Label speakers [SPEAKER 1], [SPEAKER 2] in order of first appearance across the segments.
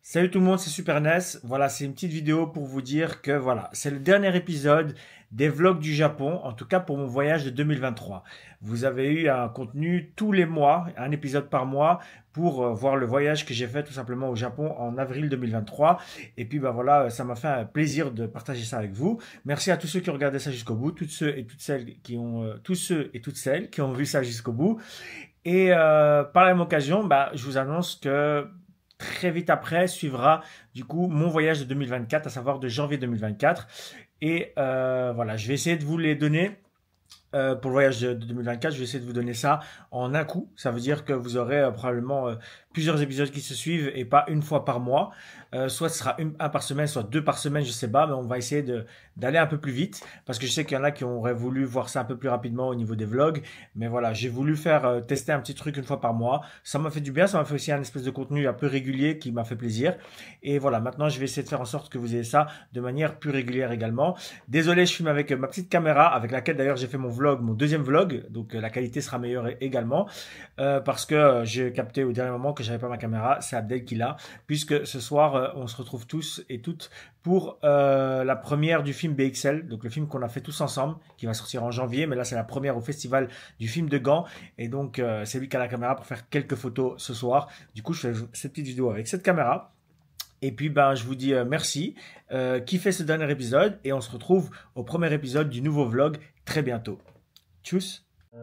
[SPEAKER 1] Salut tout le monde, c'est Super NES. Voilà, c'est une petite vidéo pour vous dire que voilà, c'est le dernier épisode des vlogs du Japon, en tout cas pour mon voyage de 2023. Vous avez eu un contenu tous les mois, un épisode par mois, pour voir le voyage que j'ai fait tout simplement au Japon en avril 2023. Et puis bah voilà, ça m'a fait un plaisir de partager ça avec vous. Merci à tous ceux qui ont regardé ça jusqu'au bout, tous ceux et toutes celles qui ont vu ça jusqu'au bout. Et par la même occasion, bah, je vous annonce que très vite après suivra du coup mon voyage de 2024, à savoir de janvier 2024. Et voilà, je vais essayer de vous les donner. Pour le voyage de 2024, je vais essayer de vous donner ça en un coup. Ça veut dire que vous aurez probablement plusieurs épisodes qui se suivent et pas une fois par mois. Soit ce sera un par semaine, soit deux par semaine, je sais pas, mais on va essayer d'aller un peu plus vite parce que je sais qu'il y en a qui auraient voulu voir ça un peu plus rapidement au niveau des vlogs. Mais voilà, j'ai voulu faire tester un petit truc une fois par mois. Ça m'a fait du bien, ça m'a fait aussi un espèce de contenu un peu régulier qui m'a fait plaisir. Et voilà, maintenant je vais essayer de faire en sorte que vous ayez ça de manière plus régulière également. Désolé, je filme avec ma petite caméra avec laquelle d'ailleurs j'ai fait mon deuxième vlog, donc la qualité sera meilleure également parce que j'ai capté au dernier moment que j'avais pas ma caméra. C'est Abdel qui l'a, puisque ce soir on se retrouve tous et toutes pour la première du film BXL, donc le film qu'on a fait tous ensemble, qui va sortir en janvier, mais là c'est la première au festival du film de Gand, et donc c'est lui qui a la caméra pour faire quelques photos ce soir. Du coup je fais cette petite vidéo avec cette caméra. Et puis ben je vous dis merci, kiffez ce dernier épisode et on se retrouve au premier épisode du nouveau vlog très bientôt. Tchuss.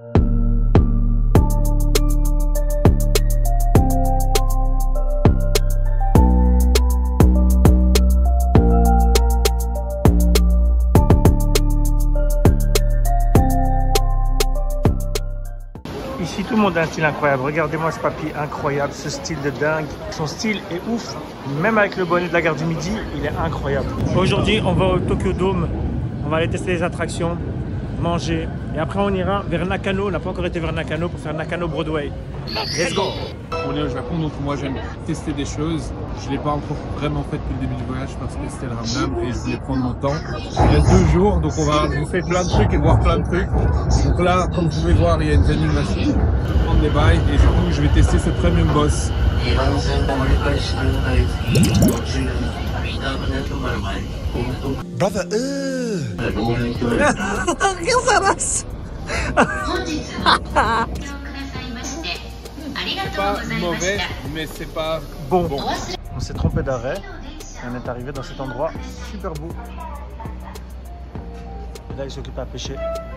[SPEAKER 1] Ici tout le monde a un style incroyable. Regardez-moi ce papy incroyable, ce style de dingue. Son style est ouf, même avec le bonnet de la gare du Midi, il est incroyable. Aujourd'hui on va au Tokyo Dome, on va aller tester les attractions, manger, et après on ira vers Nakano. On n'a pas encore été vers Nakano pour faire Nakano Broadway. Let's go.
[SPEAKER 2] On est au Japon, donc moi j'aime tester des choses. Je ne l'ai pas encore vraiment fait depuis le début du voyage parce que c'était le ramadan et je voulais prendre mon temps. Il y a 2 jours, donc on va vous faire plein de trucs et voir plein de trucs. Donc là, comme vous pouvez voir, il y a une vending machine. Je vais prendre des bails et du coup je vais tester ce premium boss.
[SPEAKER 3] Brother,
[SPEAKER 2] C'est pas mauvais, mais c'est pas
[SPEAKER 1] bon. On s'est trompé d'arrêt. On est arrivé dans cet endroit super beau. Et là, il s'occupe à pêcher.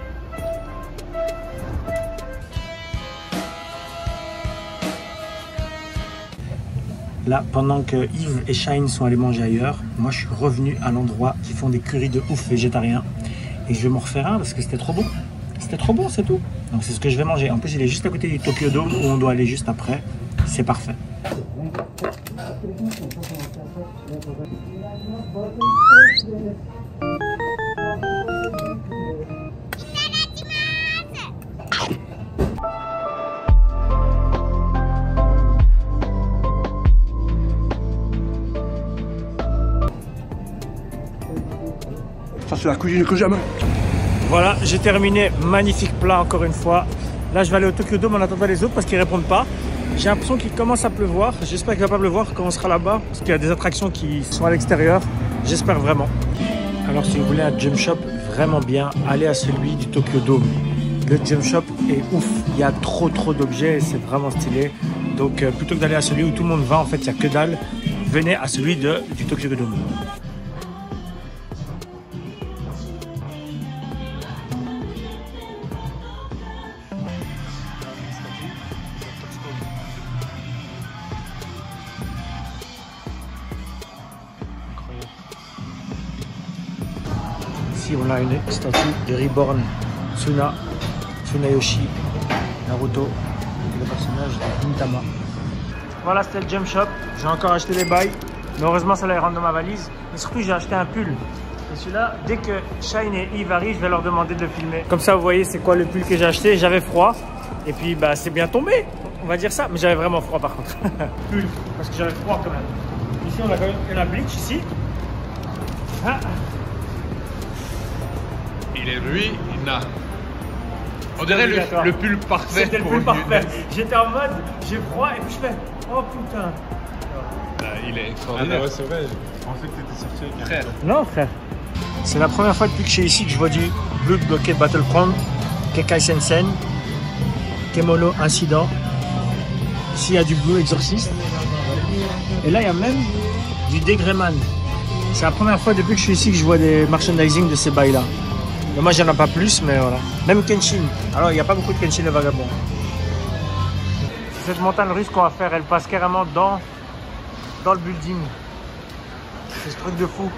[SPEAKER 1] Là, pendant que Yves et Shine sont allés manger ailleurs, moi je suis revenu à l'endroit qui font des currys de ouf végétariens. Et je vais m'en refaire un parce que c'était trop bon. C'était trop bon, c'est tout. Donc c'est ce que je vais manger. En plus, il est juste à côté du Tokyo Dome où on doit aller juste après. C'est parfait.
[SPEAKER 3] ça c'est la cuisine que j'aime.
[SPEAKER 1] Voilà, j'ai terminé. Magnifique plat encore une fois. Là, je vais aller au Tokyo Dome en attendant les autres parce qu'ils ne répondent pas. J'ai l'impression qu'il commence à pleuvoir. J'espère qu'il ne va pas pleuvoir quand on sera là-bas parce qu'il y a des attractions qui sont à l'extérieur. J'espère vraiment. Alors, si vous voulez un jump shop vraiment bien, allez à celui du Tokyo Dome. Le jump shop est ouf. Il y a trop d'objets et c'est vraiment stylé. Donc, plutôt que d'aller à celui où tout le monde va, en fait, il n'y a que dalle. Venez à celui du Tokyo Dome. Ici, on a une statue de Reborn, Tsunayoshi, Naruto, le personnage de Gintama. Voilà, c'était le Jump Shop. J'ai encore acheté des bails, mais heureusement, ça là rentre dans ma valise. Mais surtout, j'ai acheté un pull. Et celui-là, dès que Shine et Yves arrivent, je vais leur demander de le filmer. Comme ça, vous voyez, c'est quoi le pull que j'ai acheté. J'avais froid. Et puis, bah, c'est bien tombé. On va dire ça. Mais j'avais vraiment froid, par contre. Pull, parce que j'avais froid quand même. Ici, on a quand même la Bleach, ici. Ah.
[SPEAKER 2] Il est lui, il a. On dirait le pull parfait.
[SPEAKER 1] C'était le pull parfait. J'étais en mode, j'ai froid et puis je fais, oh putain.
[SPEAKER 2] il est extraordinaire. Ouais, c'est vrai. Je pensais que tu étais sorti avec un frère.
[SPEAKER 1] Non, frère. C'est la première fois depuis que je suis ici que je vois du Blood Blockade Battlefront, Kekai Sensen, Kemono Incident. Ici, il y a du Blue Exorcist. Et là, il y a même du Degreyman. C'est la première fois depuis que je suis ici que je vois des merchandising de ces bails-là. Moi, j'en ai pas plus, mais voilà. Même Kenshin. Alors, il n'y a pas beaucoup de Kenshin le vagabond. Cette montagne russe qu'on va faire, elle passe carrément dans le building. C'est ce truc de fou.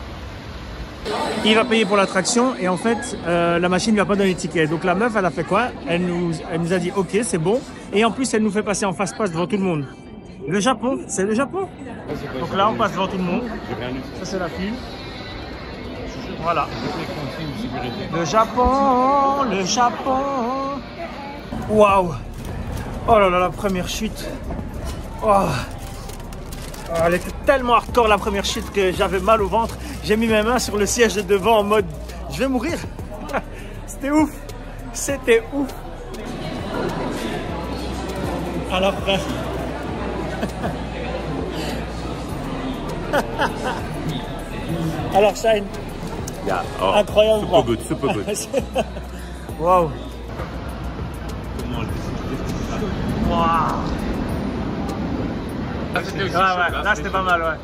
[SPEAKER 1] Il va payer pour l'attraction et en fait, la machine ne va pas donner de ticket. Donc la meuf, elle a fait quoi? Elle nous a dit ok, c'est bon. Et en plus, elle nous fait passer en fast-pass devant tout le monde. Le Japon, c'est le Japon. Donc là, on passe devant tout le monde. Ça, c'est la file. Voilà. Le Japon, le Japon. Waouh. Oh là là, la première chute. Oh. Elle était tellement hardcore la première chute que j'avais mal au ventre. J'ai mis mes mains sur le siège de devant en mode je vais mourir. C'était ouf. C'était ouf. Alors frère. Alors Shine.
[SPEAKER 4] Yeah. Oh,
[SPEAKER 1] incroyable.
[SPEAKER 4] Super good, super good.
[SPEAKER 1] Waouh. Waouh. Là c'était pas mal, ouais.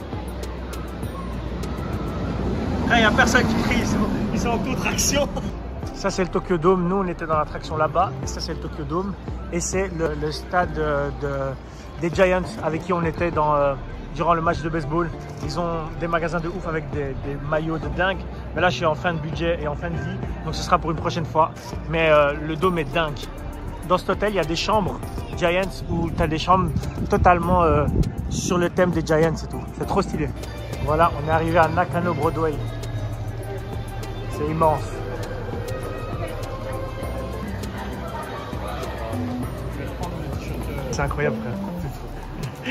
[SPEAKER 1] Il n'y a personne qui crie, ils sont en contraction. Ça c'est le Tokyo Dome, nous on était dans l'attraction là-bas, et ça c'est le Tokyo Dome, et c'est le stade des Giants avec qui on était durant le match de baseball. Ils ont des magasins de ouf avec des maillots de dingue, mais là je suis en fin de budget et en fin de vie, donc ce sera pour une prochaine fois, mais le Dome est dingue. Dans cet hôtel il y a des chambres Giants où tu as des chambres totalement sur le thème des Giants et tout, c'est trop stylé. Voilà, on est arrivé à Nakano Broadway. C'est immense. C'est incroyable, frère.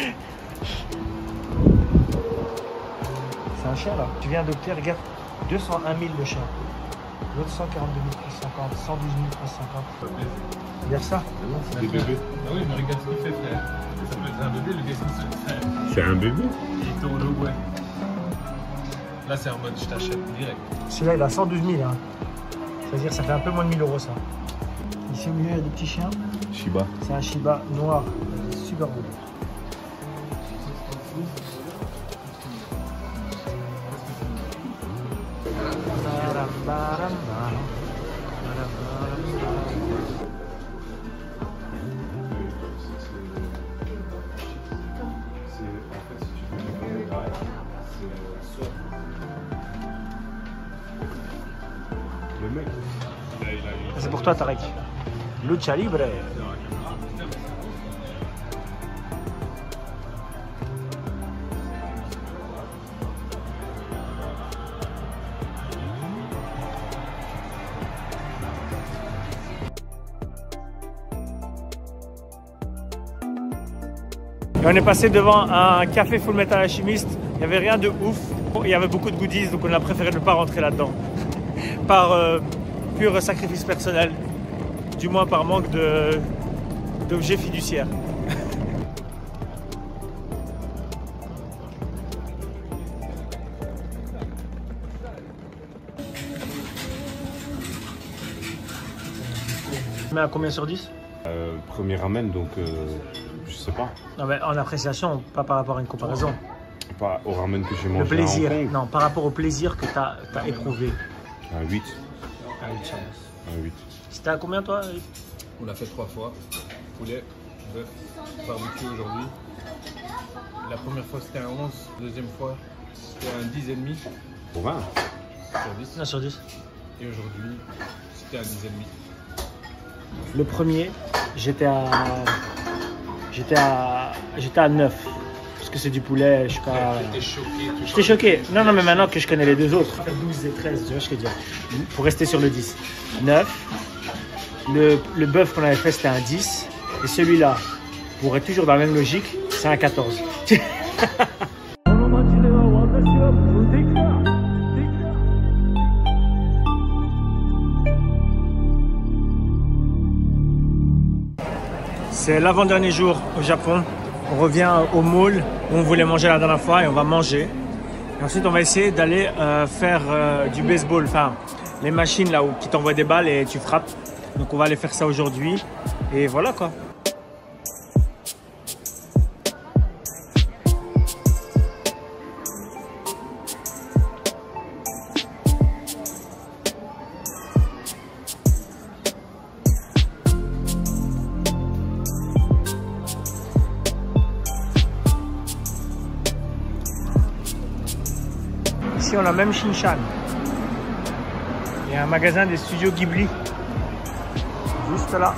[SPEAKER 1] C'est un chien, là. Tu viens adopter, regarde. 201 000 le chien. L'autre 142 350, 112 350. Regarde ça.
[SPEAKER 4] C'est des bébés.
[SPEAKER 2] Ah oui, mais regarde ce qu'il fait, frère. Ça peut être un bébé, le dessin, c'est
[SPEAKER 4] C'est un bébé.
[SPEAKER 2] Il tourne au ouais. Là, c'est en mode je t'achète direct.
[SPEAKER 1] Celui-là, il a 112 000. Hein. C'est-à-dire, ça fait un peu moins de 1000 € ça. Ici au milieu, il y a des petits chiens.
[SPEAKER 4] Shiba.
[SPEAKER 1] C'est un Shiba noir. Super beau.
[SPEAKER 4] Le mec.
[SPEAKER 1] C'est pour toi, Tarek. Lucha Libre. Et on est passé devant un café Full Metal Alchemist. Il n'y avait rien de ouf. Il y avait beaucoup de goodies, donc on a préféré ne pas rentrer là-dedans. Par pur sacrifice personnel. Du moins par manque d'objets fiduciaires. Mais à combien sur 10?
[SPEAKER 4] Premier ramen, donc je sais pas.
[SPEAKER 1] Non, mais en appréciation, pas par rapport à une comparaison.
[SPEAKER 4] Pas au ramen que j'ai
[SPEAKER 1] Le
[SPEAKER 4] mangé
[SPEAKER 1] plaisir,
[SPEAKER 4] à Hong Kong.
[SPEAKER 1] non, par rapport au plaisir que tu as éprouvé.
[SPEAKER 4] Un 8. Un 8.
[SPEAKER 1] C'était à combien toi, Eric?
[SPEAKER 2] On l'a fait 3 fois. Poulet, bœuf, barbecue aujourd'hui. La première fois c'était un 11, la deuxième fois c'était un 10,5
[SPEAKER 4] Pour 20.
[SPEAKER 2] sur 10.
[SPEAKER 1] 1 sur 10.
[SPEAKER 2] Et aujourd'hui c'était un 10,5.
[SPEAKER 1] Le premier, j'étais à 9. Parce que c'est du poulet, je suis pas...
[SPEAKER 2] J'étais choqué.
[SPEAKER 1] J'étais choqué. Non, mais maintenant que je connais les deux autres, 12 et 13, tu vois ce que je veux dire. Pour rester sur le 10. 9. Le bœuf qu'on avait fait, c'était un 10. Et celui-là, pour être toujours dans la même logique, c'est un 14. C'est l'avant-dernier jour au Japon. On revient au mall où on voulait manger la dernière fois et on va manger. Et ensuite, on va essayer d'aller faire du baseball. Enfin, les machines là où qui t'envoient des balles et tu frappes. Donc, on va aller faire ça aujourd'hui. Et voilà quoi. Ici, on a même Shinshan. Il y a un magasin des studios Ghibli. Juste là.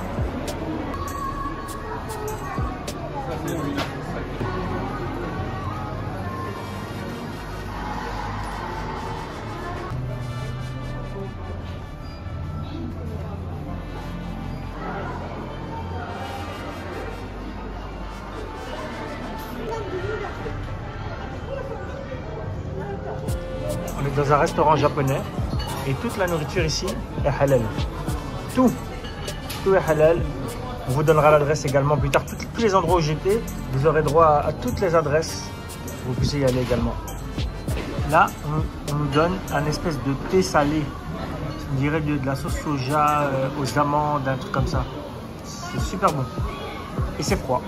[SPEAKER 1] On est dans un restaurant japonais et toute la nourriture ici est halal. Tout est halal. On vous donnera l'adresse également plus tard. Tous les endroits où j'étais, vous aurez droit à toutes les adresses. Vous pouvez y aller également. Là, on nous donne un espèce de thé salé. On dirait de la sauce soja aux amandes, un truc comme ça. C'est super bon. Et c'est froid.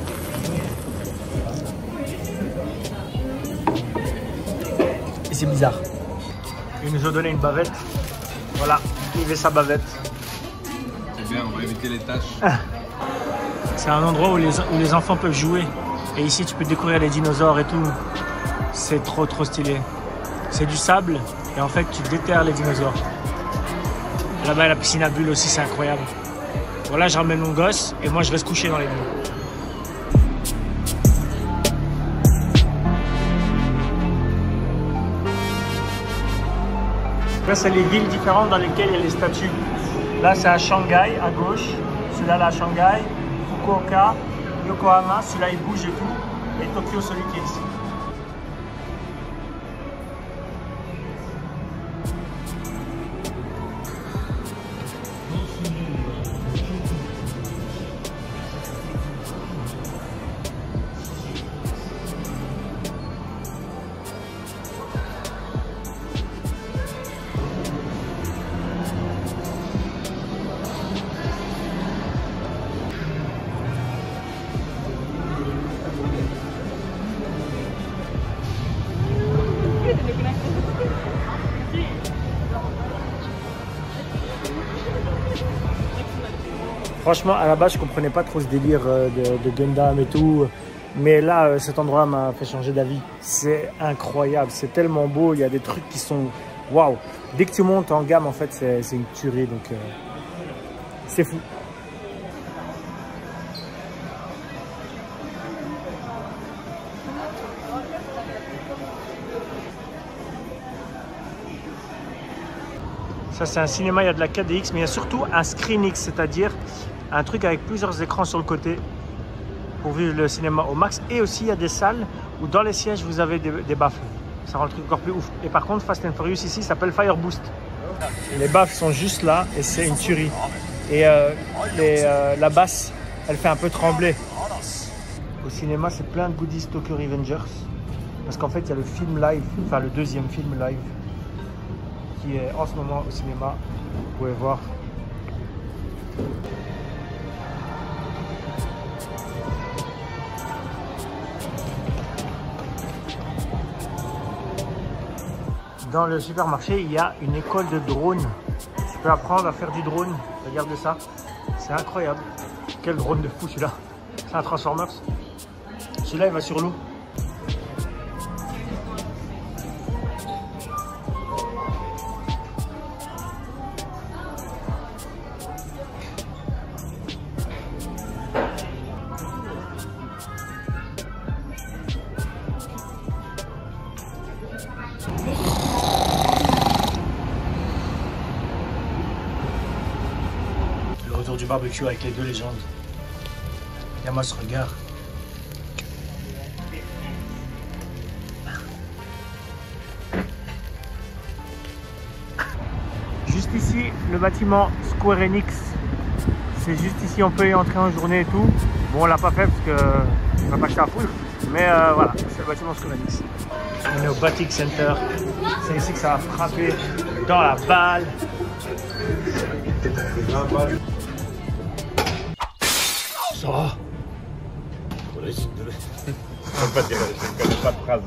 [SPEAKER 1] Et c'est bizarre. Ils nous ont donné une bavette. Voilà, il veut sa bavette.
[SPEAKER 2] C'est bien, on va éviter les tâches.
[SPEAKER 1] C'est un endroit où les enfants peuvent jouer. Et ici, tu peux découvrir les dinosaures et tout. C'est trop stylé. C'est du sable et en fait, tu déterres les dinosaures. Là-bas, la piscine à bulles aussi, c'est incroyable. Voilà, je ramène mon gosse et moi, je reste couché dans les bulles. Là, c'est les villes différentes dans lesquelles il y a les statues. Là, c'est à Shanghai, à gauche. Celui-là, là, à Shanghai. Fukuoka, Yokohama. Celui-là, il bouge et tout. Et Tokyo, celui qui est ici. Franchement, à la base, je comprenais pas trop ce délire de Gundam et tout. Mais là, cet endroit m'a fait changer d'avis. C'est incroyable, c'est tellement beau. Il y a des trucs qui sont... Waouh! Dès que tu montes en gamme, en fait, c'est une tuerie. Donc, c'est fou. Ça, c'est un cinéma, il y a de la 4DX, mais il y a surtout un ScreenX, c'est-à-dire un truc avec plusieurs écrans sur le côté pour vivre le cinéma au max. Et aussi, il y a des salles où dans les sièges, vous avez des baffles. Ça rend le truc encore plus ouf. Et par contre, Fast and Furious ici s'appelle Fire Boost. Les baffles sont juste là et c'est une tuerie. Et la basse, elle fait un peu trembler. Au cinéma, c'est plein de goodies Tokyo Revengers. Parce qu'en fait, il y a le film live, enfin le deuxième film live qui est en ce moment au cinéma. Vous pouvez voir. Dans le supermarché, il y a une école de drone. Tu peux apprendre à faire du drone. Regardez ça. C'est incroyable. Quel drone de fou celui-là. C'est un Transformers. Celui-là, il va sur l'eau. Le retour du barbecue avec les deux légendes. Et moi ce regard. Juste ici, le bâtiment Square Enix. C'est juste ici, on peut y entrer en journée et tout. Bon, on l'a pas fait parce que On va pas acheter à full, mais voilà, c'est le bâtiment Scolanis. On est au Batik Center. C'est ici que ça va frapper dans la balle. Ça va.
[SPEAKER 4] Je peux pas dire, je connais pas de phrase.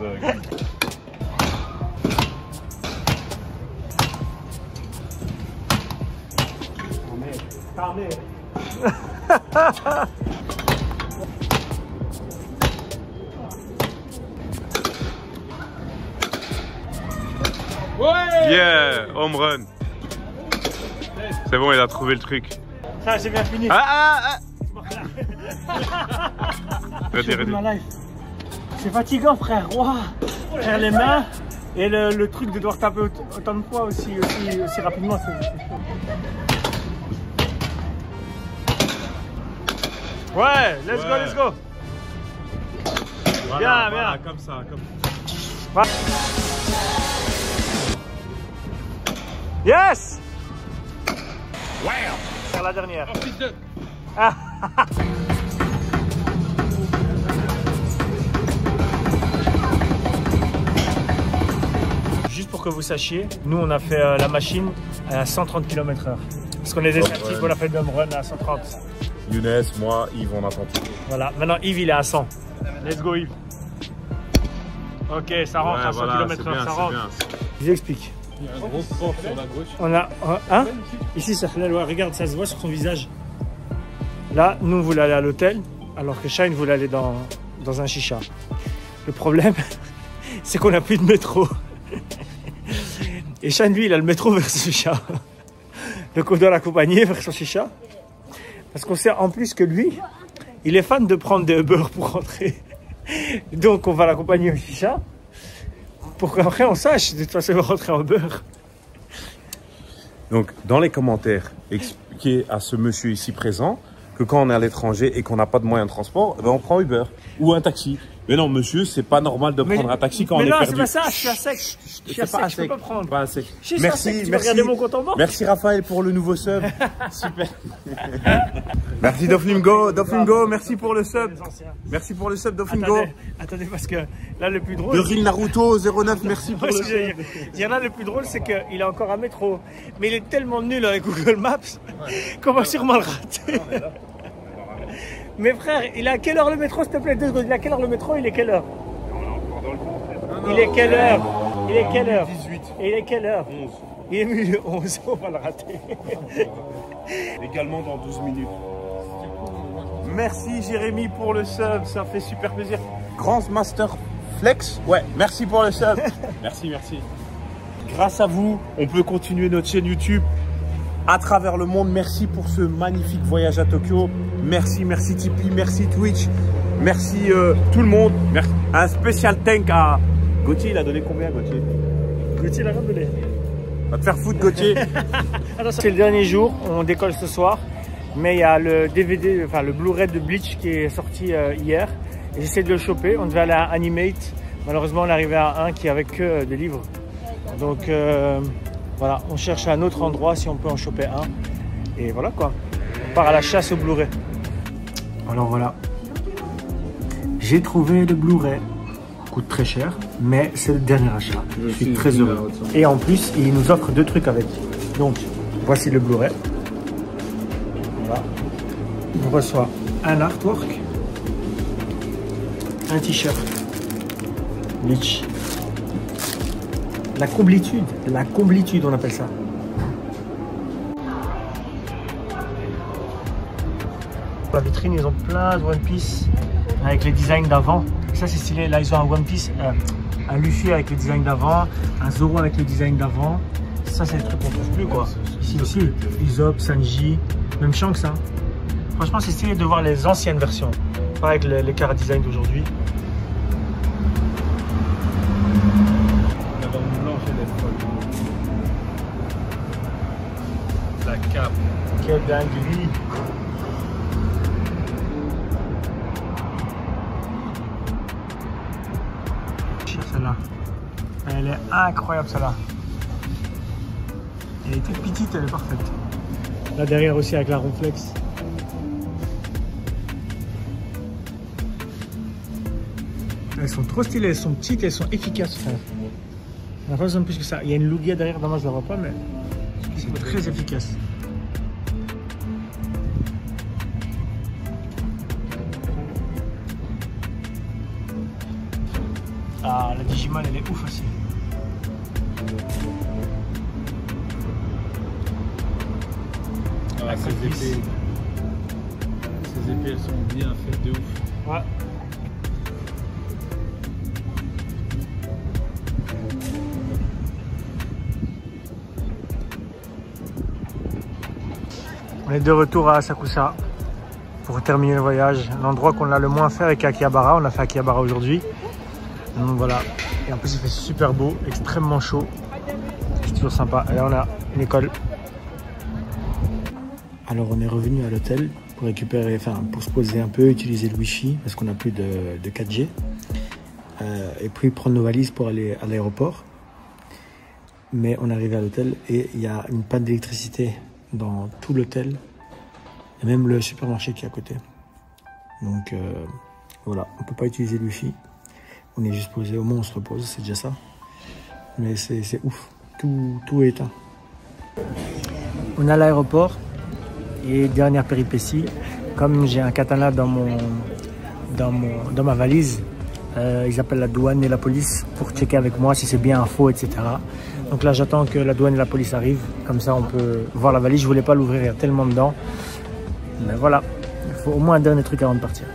[SPEAKER 2] Ouais!
[SPEAKER 4] Yeah, home run. C'est bon, il a trouvé le truc.
[SPEAKER 1] Ça, c'est bien fini.
[SPEAKER 4] Ready, ready.
[SPEAKER 1] C'est fatigant, frère. Wow. Frère, les mains et le truc de devoir taper autant de fois aussi rapidement. Ouais, let's go, let's go.
[SPEAKER 4] Voilà,
[SPEAKER 1] Bien,
[SPEAKER 4] voilà,
[SPEAKER 1] bien.
[SPEAKER 4] comme ça.
[SPEAKER 1] Yes. Wow. Faire la dernière.
[SPEAKER 2] Oh, fils de...
[SPEAKER 1] Juste pour que vous sachiez, nous on a fait la machine à 130 km/h. Parce qu'on est des actifs, on a fait le home run à 130.
[SPEAKER 4] Younes, moi, Yves, on attend tout.
[SPEAKER 1] Voilà, maintenant Yves il est à 100. Let's go Yves. Ok, ça rentre à 100 km/h, ça rentre. Je vous explique.
[SPEAKER 2] Il y a un gros sport sur la gauche.
[SPEAKER 1] On a un, ici ça regarde, ça se voit sur son visage. Là, nous on voulait aller à l'hôtel, alors que Shine voulait aller dans un chicha. Le problème, c'est qu'on n'a plus de métro. Et Shine, lui, il a le métro vers son chicha. Donc on doit l'accompagner vers son chicha. Parce qu'on sait en plus que lui, il est fan de prendre des Uber pour rentrer. Donc on va l'accompagner au chicha. Pour qu'après on sache de toute façon il va rentrer en Uber.
[SPEAKER 4] Donc, dans les commentaires, expliquez à ce monsieur ici présent que quand on est à l'étranger et qu'on n'a pas de moyen de transport, ben on prend Uber ou un taxi. Mais non, monsieur, c'est pas normal de prendre un taxi quand on est perdu.
[SPEAKER 1] Mais non, c'est pas ça, je suis à sec. Je suis à sec, je peux pas prendre.
[SPEAKER 4] Pas à sec.
[SPEAKER 1] Merci, merci. Mon compte en banque.
[SPEAKER 4] Merci Raphaël pour le nouveau sub. Super. Merci Doflingo, merci pour le sub. Merci pour le sub Doflingo.
[SPEAKER 1] Attendez, parce que là le plus drôle.
[SPEAKER 4] De Ril Naruto 09, merci pour le sub.
[SPEAKER 1] Il y en a le plus drôle, c'est qu'il a encore un métro. Mais il est tellement nul avec Google Maps qu'on va sûrement le rater. Mais frère, il est à quelle heure le métro, s'il te plaît, 2 secondes. Il est à quelle heure le métro? Il est quelle heure? Il est quelle heure? Il est quelle heure?
[SPEAKER 4] 18.
[SPEAKER 1] Et il est quelle heure?
[SPEAKER 4] 11.
[SPEAKER 1] Il est milieu 11, on va le rater.
[SPEAKER 4] Également dans 12 minutes.
[SPEAKER 1] Merci Jérémy pour le sub, ça fait super plaisir.
[SPEAKER 4] Grand Master Flex, ouais, merci pour le sub. Merci. Grâce à vous, on peut continuer notre chaîne YouTube à travers le monde. Merci pour ce magnifique voyage à Tokyo. Merci Tipeee, merci Twitch, merci tout le monde. Merci. Un spécial thank à Gauthier. Il a donné combien, Gauthier?
[SPEAKER 1] Gauthier, il a rien donné.
[SPEAKER 4] Va te faire foutre, Gauthier.
[SPEAKER 1] C'est le dernier jour, on décolle ce soir. Mais il y a le DVD, enfin le Blu-ray de Bleach qui est sorti hier. Et j'essaie de le choper. On devait aller à Animate. Malheureusement, on est arrivé à un qui avait que des livres. Donc voilà, on cherche un autre endroit si on peut en choper un. Et voilà quoi. On part à la chasse au Blu-ray. Alors voilà. J'ai trouvé le Blu-ray. Coûte très cher, mais c'est le dernier achat. Je suis très heureux. Et en plus, il nous offre 2 trucs avec. Donc, voici le Blu-ray. Voilà. On reçoit un artwork, un t-shirt, Bleach. La complétude on appelle ça. La vitrine, ils ont plein de One Piece avec les designs d'avant. Ça c'est stylé, là ils ont un One Piece, un Luffy avec les designs d'avant, un Zoro avec les designs d'avant. Ça c'est des trucs qu'on trouve plus quoi. Ici aussi, Usopp, Sanji, même Shanks hein. Franchement c'est stylé de voir les anciennes versions, pas avec les car design d'aujourd'hui.
[SPEAKER 2] La bande blanche elle est folle. La cape.
[SPEAKER 1] Quelle dinguerie. Celle-là, elle est incroyable celle-là. Elle est toute petite, elle est parfaite. Là derrière aussi avec la Ronflex. Elles sont trop stylées, elles sont petites, elles sont efficaces. Enfin, on n'a pas besoin de plus que ça. Il y a une Lugia derrière, dommage, je ne la vois pas, mais c'est très efficace. Ah, la Digimon, elle est ouf aussi.
[SPEAKER 2] Ah, ces épées, elles sont bien faites de ouf.
[SPEAKER 1] Ouais. On est de retour à Asakusa pour terminer le voyage. L'endroit qu'on a le moins fait avec Akihabara, on a fait Akihabara aujourd'hui. Donc voilà, et en plus il fait super beau, extrêmement chaud. C'est toujours sympa. Et là on a une école. Alors on est revenu à l'hôtel pour récupérer, enfin pour se poser un peu, utiliser le Wi-Fi parce qu'on n'a plus de 4G. Et puis prendre nos valises pour aller à l'aéroport. Mais on est arrivé à l'hôtel et il y a une panne d'électricité dans tout l'hôtel et même le supermarché qui est à côté. Donc voilà, on peut pas utiliser le Wi-Fi. On est juste posé, au moins on se repose, c'est déjà ça. Mais c'est ouf, tout est éteint. On est à l'aéroport et dernière péripétie, comme j'ai un katana dans ma valise, ils appellent la douane et la police pour checker avec moi si c'est bien un faux, etc. Donc là j'attends que la douane et la police arrivent, comme ça on peut voir la valise. Je voulais pas l'ouvrir, il y a tellement dedans. Mais voilà, il faut au moins un dernier truc avant de partir.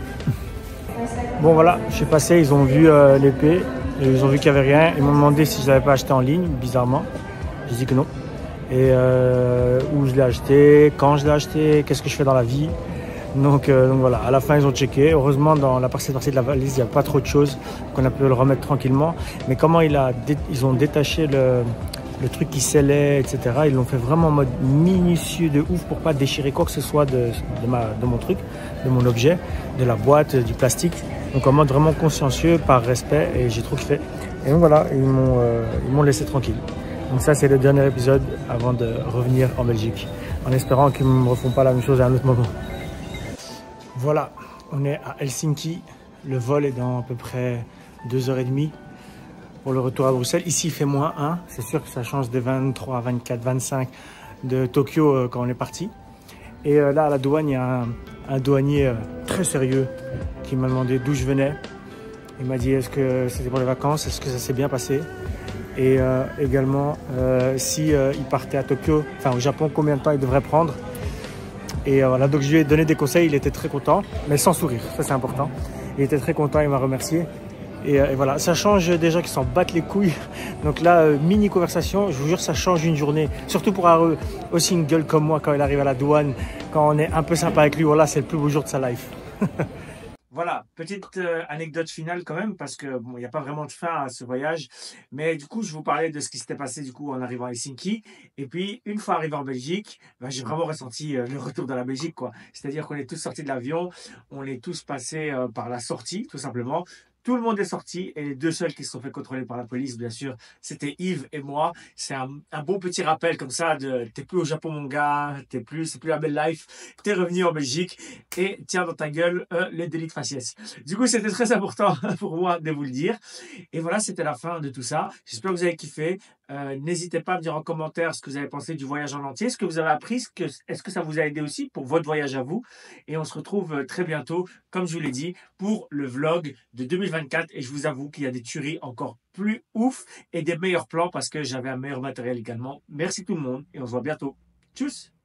[SPEAKER 1] Bon voilà, je suis passé, ils ont vu l'épée, ils ont vu qu'il n'y avait rien. Ils m'ont demandé si je l'avais pas acheté en ligne, bizarrement. J'ai dit que non. Et où je l'ai acheté, quand je l'ai acheté, qu'est-ce que je fais dans la vie. Donc voilà, à la fin ils ont checké. Heureusement dans la partie de la valise, il n'y a pas trop de choses, qu'on a pu le remettre tranquillement. Mais comment ils ont détaché le truc qui scellait, etc. Ils l'ont fait vraiment en mode minutieux de ouf pour pas déchirer quoi que ce soit de mon truc, de mon objet, de la boîte, du plastique. Donc en mode vraiment consciencieux, par respect, et j'ai trop kiffé. Et donc voilà, ils m'ont laissé tranquille. Donc ça c'est le dernier épisode avant de revenir en Belgique, en espérant qu'ils ne me refont pas la même chose à un autre moment. Voilà, on est à Helsinki. Le vol est dans à peu près 2h30 pour le retour à Bruxelles. Ici, il fait -1. C'est sûr que ça change des 23, 24, 25 de Tokyo quand on est parti. Et là, à la douane, il y a un douanier très sérieux qui m'a demandé d'où je venais. Il m'a dit est-ce que c'était pour les vacances, est-ce que ça s'est bien passé. Et également, si il partait à Tokyo, enfin au Japon, combien de temps il devrait prendre. Et voilà, donc je lui ai donné des conseils, il était très content, mais sans sourire, ça c'est important. Il était très content, il m'a remercié. Et voilà, ça change des gens qui s'en battent les couilles. Donc là, mini conversation, je vous jure, ça change une journée. Surtout pour un aussi une gueule comme moi quand il arrive à la douane, quand on est un peu sympa avec lui, voilà, c'est le plus beau jour de sa life. Voilà, petite anecdote finale quand même, parce que bon, il n'y a pas vraiment de fin à ce voyage. Mais du coup, je vous parlais de ce qui s'était passé du coup en arrivant à Helsinki. Et puis, une fois arrivé en Belgique, ben, j'ai vraiment ressenti le retour dans la Belgique, quoi. C'est-à-dire qu'on est tous sortis de l'avion, on est tous passés par la sortie, tout simplement. Tout le monde est sorti et les deux seuls qui se sont fait contrôler par la police, bien sûr, c'était Yves et moi. C'est un bon petit rappel comme ça de t'es plus au Japon, mon gars, c'est plus la belle life, t'es revenu en Belgique et tiens dans ta gueule les délits de faciès. Du coup, c'était très important pour moi de vous le dire. Et voilà, c'était la fin de tout ça. J'espère que vous avez kiffé. N'hésitez pas à me dire en commentaire ce que vous avez pensé du voyage en entier, ce que vous avez appris, est-ce que ça vous a aidé aussi pour votre voyage à vous. Et on se retrouve très bientôt, comme je vous l'ai dit, pour le vlog de 2024. Et je vous avoue qu'il y a des tueries encore plus ouf et des meilleurs plans parce que j'avais un meilleur matériel également. Merci tout le monde et on se voit bientôt. Tchuss!